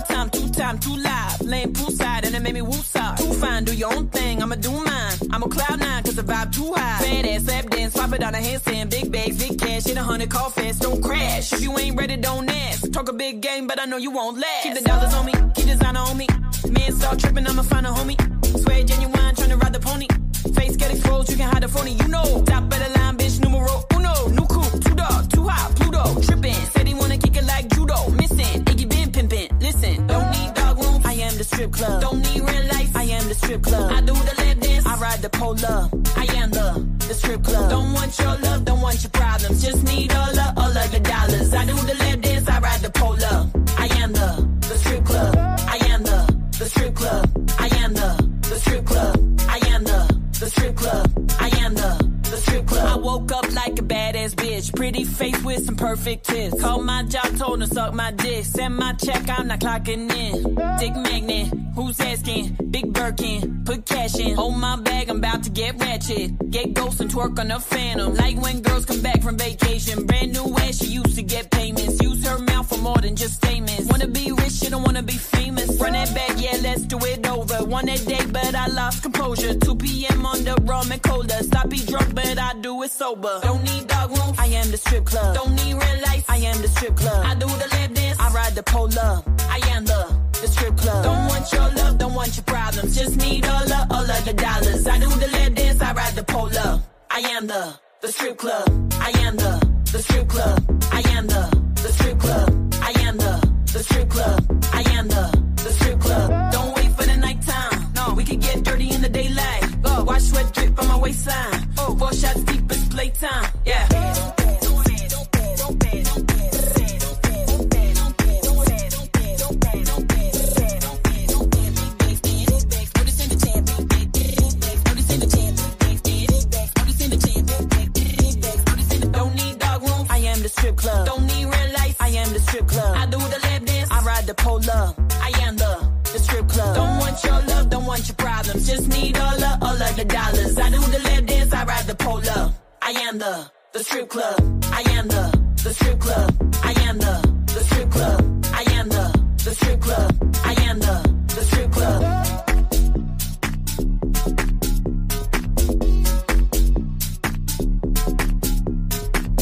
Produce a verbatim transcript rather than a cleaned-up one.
One time, two time, two live. Laying poolside and it made me woosah. Too fine, do your own thing, I'ma do mine. I'm on cloud nine cause the vibe too high. Fat ass, lap dance, swap it on a handstand. Big bags, big cash, hit a hundred, call fast, don't crash. If you ain't ready, don't ask. Talk a big game, but I know you won't last. Keep the dollars on me, keep designer on me. Man start tripping, I'ma find a homie. Swear genuine, tryna ride the pony. Face get exposed, you can hide the phony, you know. Top of the line, bitch, numero uno. New coupe, two dog, too high, Pluto. Trippin', said he wanna kick it like judo. Missing, Iggy been pimpin'. Listen, don't need dog room, I am the strip club. Don't need real life, I am the strip club. I do the lap dance, I ride the polar. I am the, the strip club. Don't want your love, don't want your problems. Just need all of, all of the dollars. I do the lap dance, I ride the polar. I am the, the strip club. I am the, the strip club. I am the, the strip club. I am the, the strip club. I am the, the strip club. I woke up like a badass bitch. Pretty face with some perfect tits. Called my job, told her suck my dick. Send my check, I'm not clocking in. Dick magnet, who's asking? Big Birkin, put cash in. Hold my bag, I'm about to get ratchet. Get ghost and twerk on a phantom. Like when girls come back from vacation. Brand new ass, she used to get payments. Use her mouth for more than just statements. Wanna be rich, she don't wanna be famous. Run that back, yeah, let's do it over. One a day, but I lost composure. two p m on the rum and cola. Stop be drunk, but I do it sober. Don't need dog room, I am the strip club. Don't need real life, I am the strip club. I do the lap dance, I ride the polar. I am the, the strip club. Don't want your love, don't want your problems. Just need all of, all of the dollars. I do the lap dance, I ride the polar. I am the, the strip club. I am the, the strip club. I am the, the strip club. I am the, the strip club. I am the, the strip club. Don't wait for the nighttime. No, we can get dirty in the daylight. Go, watch sweat drip on my waistline. Oh, four shots deep, it's playtime. Yeah. Strip club. Don't need real life, I am the strip club. I do the lap dance, I ride the polar. I am the, the strip club. Don't want your love, don't want your problems. Just need all of, all of the dollars. I do the lap dance, I ride the polar. I am the, the strip club. I am the, the strip club. I am